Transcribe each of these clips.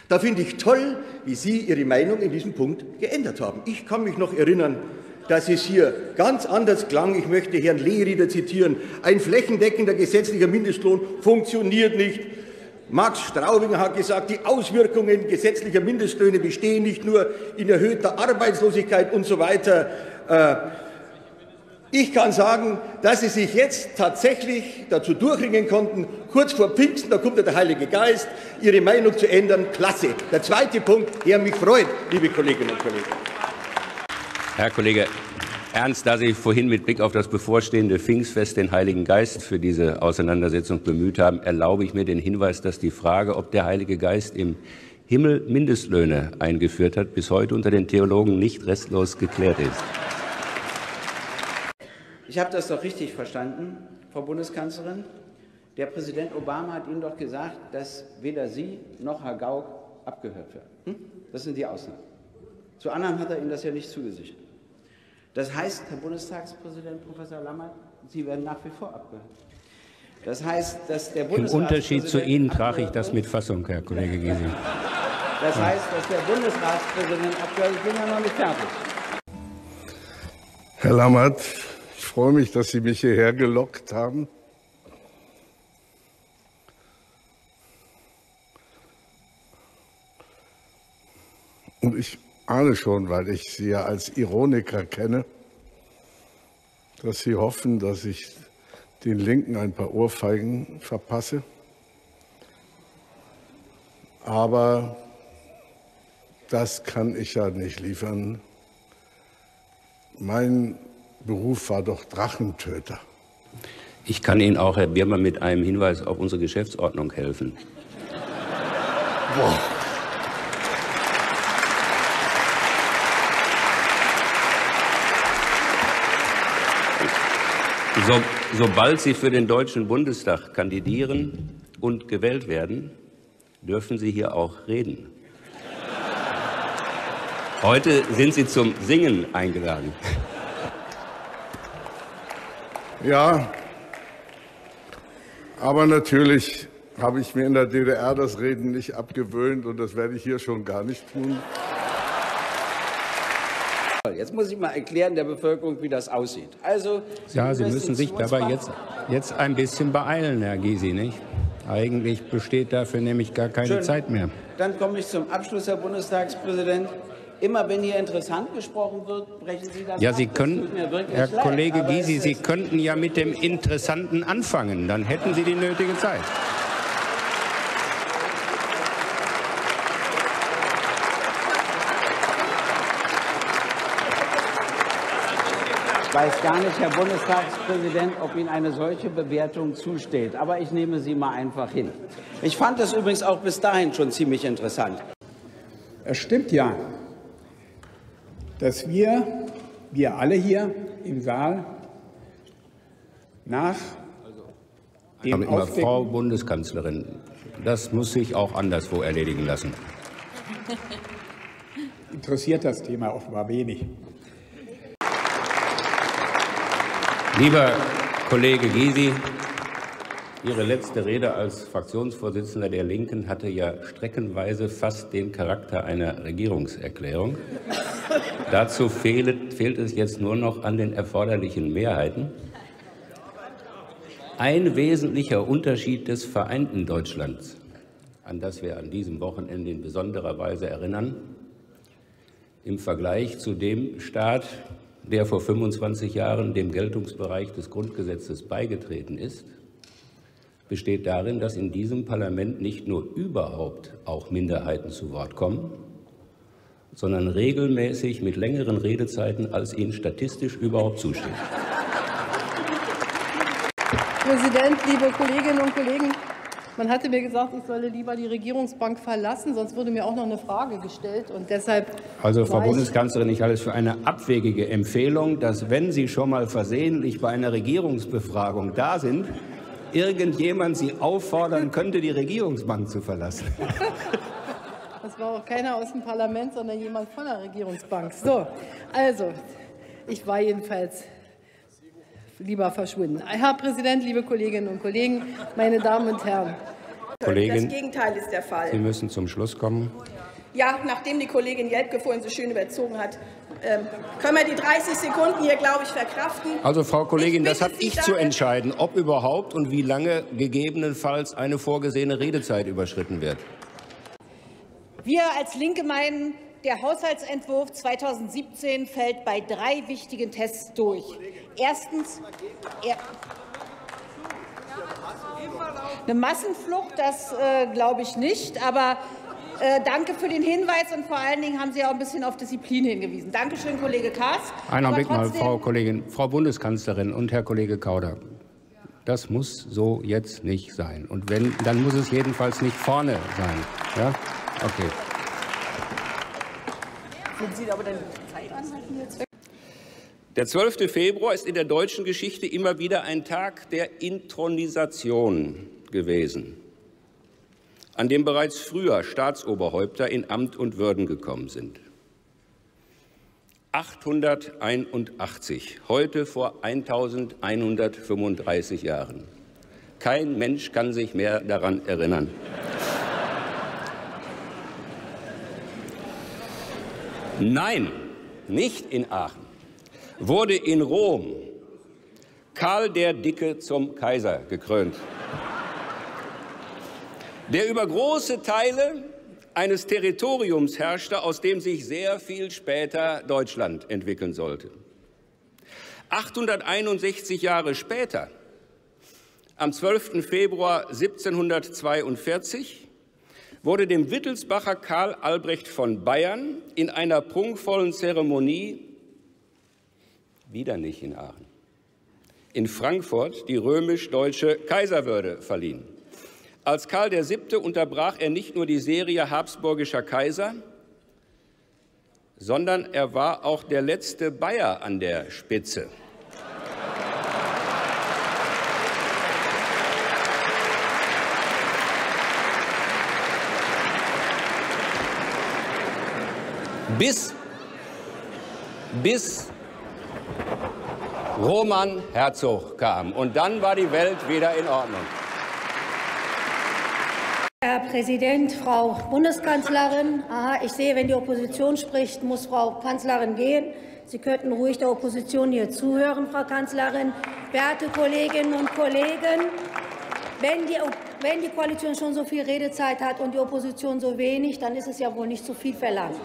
Da finde ich toll, wie Sie Ihre Meinung in diesem Punkt geändert haben. Ich kann mich noch erinnern, dass es hier ganz anders klang. Ich möchte Herrn Lehrieder zitieren. Ein flächendeckender gesetzlicher Mindestlohn funktioniert nicht. Max Straubinger hat gesagt, die Auswirkungen gesetzlicher Mindestlöhne bestehen nicht nur in erhöhter Arbeitslosigkeit und so weiter. Ich kann sagen, dass Sie sich jetzt tatsächlich dazu durchringen konnten, kurz vor Pfingsten, da kommt ja der Heilige Geist, Ihre Meinung zu ändern. Klasse. Der zweite Punkt, der mich freut, liebe Kolleginnen und Kollegen. Herr Kollege Ernst, da Sie vorhin mit Blick auf das bevorstehende Pfingstfest den Heiligen Geist für diese Auseinandersetzung bemüht haben, erlaube ich mir den Hinweis, dass die Frage, ob der Heilige Geist im Himmel Mindestlöhne eingeführt hat, bis heute unter den Theologen nicht restlos geklärt ist. Ich habe das doch richtig verstanden, Frau Bundeskanzlerin. Der Präsident Obama hat Ihnen doch gesagt, dass weder Sie noch Herr Gauck abgehört werden. Das sind die Ausnahmen. Zu anderen hat er Ihnen das ja nicht zugesichert. Das heißt, Herr Bundestagspräsident Professor Lammert, Sie werden nach wie vor abgehört. Das heißt, dass der Im Unterschied zu Ihnen trage ich das mit Fassung, Herr Kollege Gysi. Das heißt, dass der Bundesratspräsident abgehört ist. Ich bin ja noch nicht fertig. Herr Lammert, ich freue mich, dass Sie mich hierher gelockt haben. Und ich ahne schon, weil ich Sie ja als Ironiker kenne, dass Sie hoffen, dass ich den Linken ein paar Ohrfeigen verpasse. Aber das kann ich ja nicht liefern. Mein Beruf war doch Drachentöter. Ich kann Ihnen auch, Herr Biermann, mit einem Hinweis auf unsere Geschäftsordnung helfen. Boah. Sobald Sie für den Deutschen Bundestag kandidieren und gewählt werden, dürfen Sie hier auch reden. Heute sind Sie zum Singen eingeladen. Ja, aber natürlich habe ich mir in der DDR das Reden nicht abgewöhnt und das werde ich hier schon gar nicht tun. Jetzt muss ich mal erklären der Bevölkerung, wie das aussieht. Also, ja, Sie müssen sich dabei jetzt ein bisschen beeilen, Herr Gysi, nicht? Eigentlich besteht dafür nämlich gar keine Zeit mehr. Dann komme ich zum Abschluss, Herr Bundestagspräsident. Immer wenn hier interessant gesprochen wird, brechen Sie das ja, ab. Sie können, Herr Kollege Gysi, Sie könnten ja mit dem Interessanten anfangen. Dann hätten Sie die nötige Zeit. Ich weiß gar nicht, Herr Bundestagspräsident, ob Ihnen eine solche Bewertung zusteht. Aber ich nehme sie mal einfach hin. Ich fand das übrigens auch bis dahin schon ziemlich interessant. Es stimmt ja, dass wir alle hier im Saal nach dem Aufdecken... Frau Bundeskanzlerin, das muss sich auch anderswo erledigen lassen. Interessiert das Thema offenbar wenig. Lieber Kollege Gysi, Ihre letzte Rede als Fraktionsvorsitzender der Linken hatte ja streckenweise fast den Charakter einer Regierungserklärung. Dazu fehlt es jetzt nur noch an den erforderlichen Mehrheiten. Ein wesentlicher Unterschied des vereinten Deutschlands, an das wir an diesem Wochenende in besonderer Weise erinnern, im Vergleich zu dem Staat, der vor 25 Jahren dem Geltungsbereich des Grundgesetzes beigetreten ist, besteht darin, dass in diesem Parlament nicht nur überhaupt auch Minderheiten zu Wort kommen, sondern regelmäßig mit längeren Redezeiten, als ihnen statistisch überhaupt zusteht. Herr Präsident, liebe Kolleginnen und Kollegen! Man hatte mir gesagt, ich solle lieber die Regierungsbank verlassen, sonst wurde mir auch noch eine Frage gestellt. Und deshalb also, Frau Bundeskanzlerin, ich halte es für eine abwegige Empfehlung, dass, wenn Sie schon mal versehentlich bei einer Regierungsbefragung da sind, irgendjemand Sie auffordern könnte, die Regierungsbank zu verlassen. Das war auch keiner aus dem Parlament, sondern jemand von der Regierungsbank. So, also, ich war jedenfalls lieber verschwunden. Herr Präsident, liebe Kolleginnen und Kollegen, meine Damen und Herren! Kollegin, das Gegenteil ist der Fall. Sie müssen zum Schluss kommen. Ja, nachdem die Kollegin Jelpke vorhin so schön überzogen hat, können wir die 30 Sekunden hier, glaube ich, verkraften. Also, Frau Kollegin, das habe ich zu entscheiden, ob überhaupt und wie lange gegebenenfalls eine vorgesehene Redezeit überschritten wird. Wir als Linke meinen, der Haushaltsentwurf 2017 fällt bei 3 wichtigen Tests durch. Erstens, eine Massenflucht, das glaube ich nicht, aber danke für den Hinweis und vor allen Dingen haben Sie auch ein bisschen auf Disziplin hingewiesen. Danke schön, Kollege Kaas. Einen Augenblick mal, Frau Kollegin, Frau Bundeskanzlerin und Herr Kollege Kauder. Das muss so jetzt nicht sein. Und wenn, dann muss es jedenfalls nicht vorne sein. Ja? Okay. Wenn Sie aber dann die Zeit anhalten jetzt. Der 12. Februar ist in der deutschen Geschichte immer wieder ein Tag der Inthronisation gewesen, an dem bereits früher Staatsoberhäupter in Amt und Würden gekommen sind. 881, heute vor 1135 Jahren. Kein Mensch kann sich mehr daran erinnern. Nein, nicht in Aachen, wurde in Rom Karl der Dicke zum Kaiser gekrönt, der über große Teile eines Territoriums herrschte, aus dem sich sehr viel später Deutschland entwickeln sollte. 861 Jahre später, am 12. Februar 1742, wurde dem Wittelsbacher Karl Albrecht von Bayern in einer prunkvollen Zeremonie, wieder nicht in Aachen, in Frankfurt die römisch-deutsche Kaiserwürde verliehen. Als Karl VII. Unterbrach er nicht nur die Serie habsburgischer Kaiser, sondern er war auch der letzte Bayer an der Spitze. Bis Roman Herzog kam. Und dann war die Welt wieder in Ordnung. Herr Präsident, Frau Bundeskanzlerin, ich sehe, wenn die Opposition spricht, muss Frau Kanzlerin gehen. Sie könnten ruhig der Opposition hier zuhören, Frau Kanzlerin. Werte Kolleginnen und Kollegen, wenn die Koalition schon so viel Redezeit hat und die Opposition so wenig, dann ist es ja wohl nicht so viel verlangt.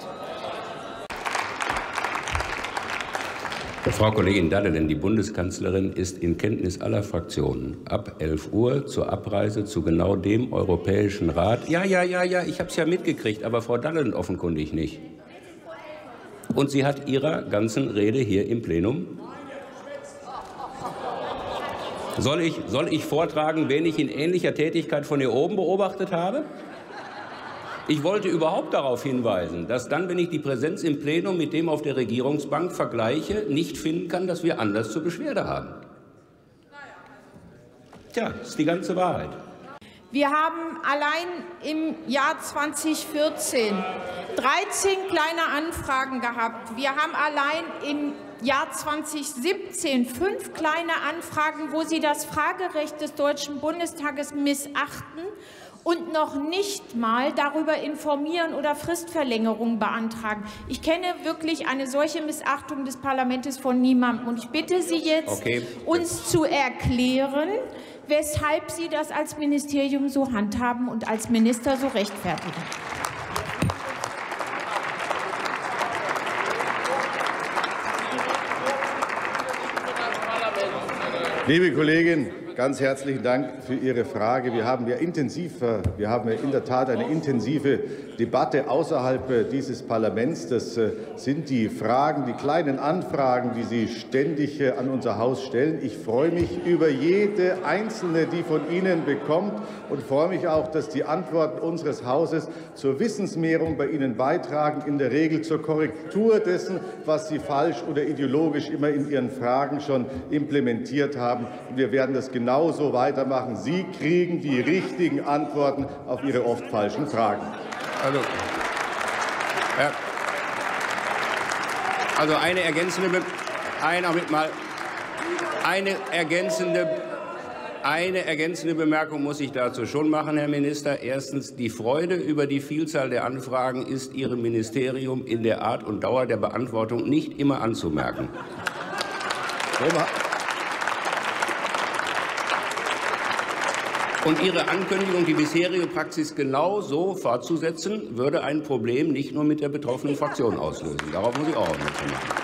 Frau Kollegin Daddelen, die Bundeskanzlerin ist in Kenntnis aller Fraktionen ab 11 Uhr zur Abreise zu genau dem Europäischen Rat. Ja, ich habe es ja mitgekriegt, aber Frau Daddelen offenkundig nicht. Und sie hat ihrer ganzen Rede hier im Plenum. Soll ich vortragen, wen ich in ähnlicher Tätigkeit von hier oben beobachtet habe? Ich wollte überhaupt darauf hinweisen, dass dann, wenn ich die Präsenz im Plenum mit dem auf der Regierungsbank vergleiche, nicht finden kann, dass wir Anlass zur Beschwerde haben. Tja, das ist die ganze Wahrheit. Wir haben allein im Jahr 2014 13 kleine Anfragen gehabt. Wir haben allein im Jahr 2017 5 kleine Anfragen, wo Sie das Fragerecht des Deutschen Bundestages missachten und noch nicht mal darüber informieren oder Fristverlängerungen beantragen. Ich kenne wirklich eine solche Missachtung des Parlaments von niemandem. Und ich bitte Sie jetzt, uns zu erklären, weshalb Sie das als Ministerium so handhaben und als Minister so rechtfertigen. Liebe Kollegin, ganz herzlichen Dank für Ihre Frage. Wir haben ja in der Tat eine intensive Debatte außerhalb dieses Parlaments. Das sind die Fragen, die kleinen Anfragen, die Sie ständig an unser Haus stellen. Ich freue mich über jede einzelne, die von Ihnen bekommt, und freue mich auch, dass die Antworten unseres Hauses zur Wissensmehrung bei Ihnen beitragen, in der Regel zur Korrektur dessen, was Sie falsch oder ideologisch immer in Ihren Fragen schon implementiert haben. Und wir werden das genauso weitermachen. Sie kriegen die richtigen Antworten auf Ihre oft falschen Fragen. Also eine ergänzende Eine ergänzende Bemerkung muss ich dazu schon machen, Herr Minister. Erstens, die Freude über die Vielzahl der Anfragen ist Ihrem Ministerium in der Art und Dauer der Beantwortung nicht immer anzumerken. Und Ihre Ankündigung, die bisherige Praxis genau so fortzusetzen, würde ein Problem nicht nur mit der betroffenen Fraktion auslösen. Darauf muss ich auch aufmerksam machen.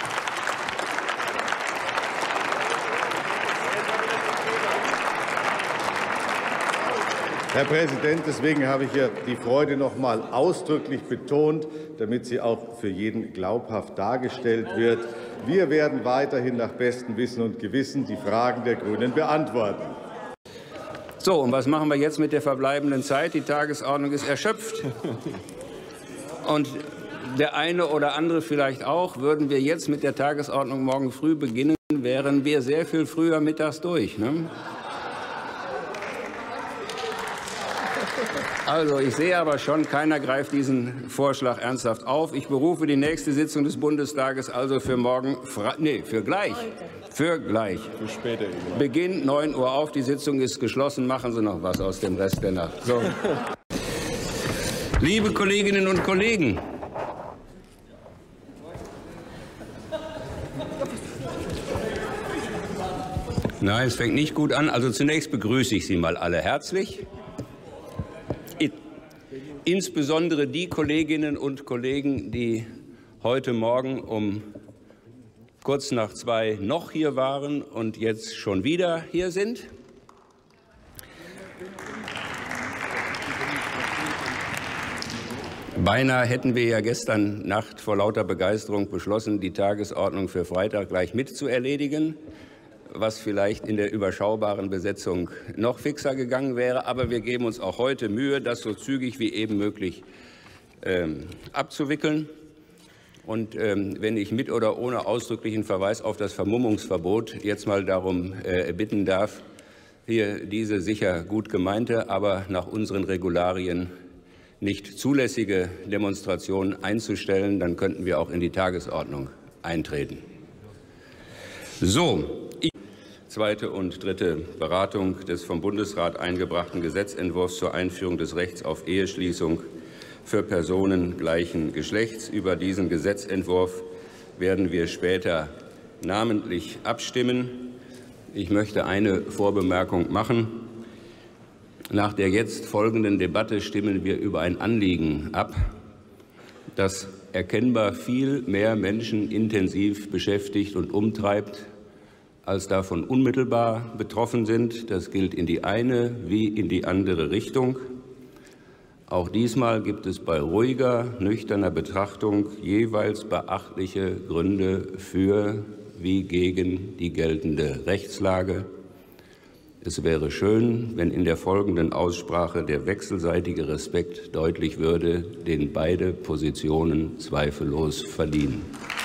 Herr Präsident, deswegen habe ich ja die Freude noch einmal ausdrücklich betont, damit sie auch für jeden glaubhaft dargestellt wird. Wir werden weiterhin nach bestem Wissen und Gewissen die Fragen der Grünen beantworten. So, und was machen wir jetzt mit der verbleibenden Zeit? Die Tagesordnung ist erschöpft. Und der eine oder andere vielleicht auch. Würden wir jetzt mit der Tagesordnung morgen früh beginnen, wären wir sehr viel früher mittags durch, ne? Also, ich sehe aber schon, keiner greift diesen Vorschlag ernsthaft auf. Ich berufe die nächste Sitzung des Bundestages also für morgen, für gleich. Für später. Beginn 9 Uhr auf. Die Sitzung ist geschlossen. Machen Sie noch was aus dem Rest der Nacht. So. Liebe Kolleginnen und Kollegen, nein, es fängt nicht gut an. Also zunächst begrüße ich Sie mal alle herzlich. Insbesondere die Kolleginnen und Kollegen, die heute Morgen um kurz nach 2 noch hier waren und jetzt schon wieder hier sind. Beinahe hätten wir ja gestern Nacht vor lauter Begeisterung beschlossen, die Tagesordnung für Freitag gleich mitzuerledigen, was vielleicht in der überschaubaren Besetzung noch fixer gegangen wäre. Aber wir geben uns auch heute Mühe, das so zügig wie eben möglich abzuwickeln. Und wenn ich mit oder ohne ausdrücklichen Verweis auf das Vermummungsverbot jetzt mal darum bitten darf, hier diese sicher gut gemeinte, aber nach unseren Regularien nicht zulässige Demonstration einzustellen, dann könnten wir auch in die Tagesordnung eintreten. So. Zweite und dritte Beratung des vom Bundesrat eingebrachten Gesetzentwurfs zur Einführung des Rechts auf Eheschließung für Personen gleichen Geschlechts. Über diesen Gesetzentwurf werden wir später namentlich abstimmen. Ich möchte eine Vorbemerkung machen. Nach der jetzt folgenden Debatte stimmen wir über ein Anliegen ab, das erkennbar viel mehr Menschen intensiv beschäftigt und umtreibt, als davon unmittelbar betroffen sind. Das gilt in die eine wie in die andere Richtung. Auch diesmal gibt es bei ruhiger, nüchterner Betrachtung jeweils beachtliche Gründe für wie gegen die geltende Rechtslage. Es wäre schön, wenn in der folgenden Aussprache der wechselseitige Respekt deutlich würde, den beide Positionen zweifellos verdienen.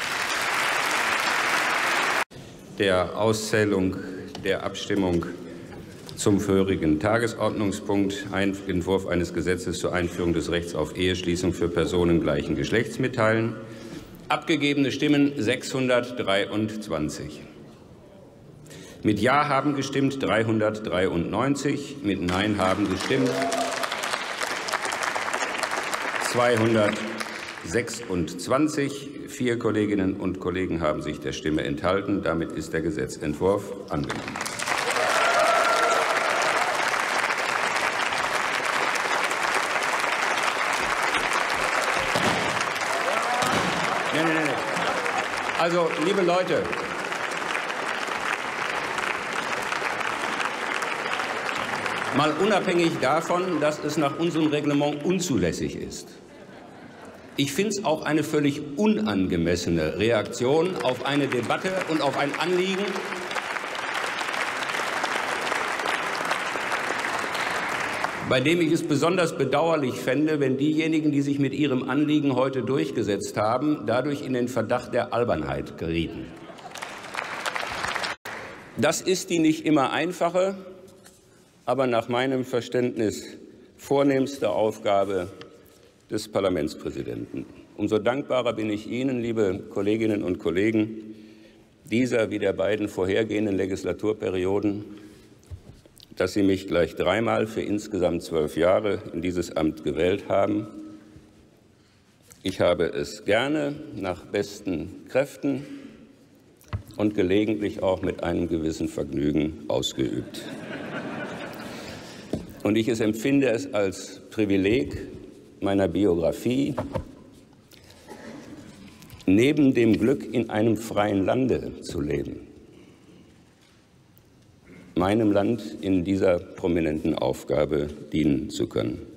Der Auszählung der Abstimmung zum vorherigen Tagesordnungspunkt, Entwurf eines Gesetzes zur Einführung des Rechts auf Eheschließung für Personen gleichen Geschlechts mitteilen. Abgegebene Stimmen 623. Mit Ja haben gestimmt 393, mit Nein haben gestimmt 226. 4 Kolleginnen und Kollegen haben sich der Stimme enthalten. Damit ist der Gesetzentwurf angenommen. Also, liebe Leute, mal unabhängig davon, dass es nach unserem Reglement unzulässig ist. Ich finde es auch eine völlig unangemessene Reaktion auf eine Debatte und auf ein Anliegen, bei dem ich es besonders bedauerlich fände, wenn diejenigen, die sich mit ihrem Anliegen heute durchgesetzt haben, dadurch in den Verdacht der Albernheit gerieten. Das ist die nicht immer einfache, aber nach meinem Verständnis vornehmste Aufgabe des Parlamentspräsidenten. Umso dankbarer bin ich Ihnen, liebe Kolleginnen und Kollegen, dieser wie der beiden vorhergehenden Legislaturperioden dass Sie mich gleich dreimal für insgesamt 12 Jahre in dieses Amt gewählt haben. Ich habe es gerne nach besten Kräften und gelegentlich auch mit einem gewissen Vergnügen ausgeübt. Und ich empfinde es als Privileg meiner Biografie, neben dem Glück, in einem freien Lande zu leben, meinem Land in dieser prominenten Aufgabe dienen zu können.